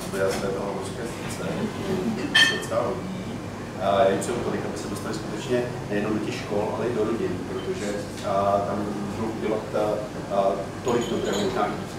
to je jasné, toho obrovské srdce, docela hodí. Je třeba tolik, aby se dostali skutečně nejen do těch škol, ale i do rodin, protože tam můžou udělat tolik dobrého, možná víc.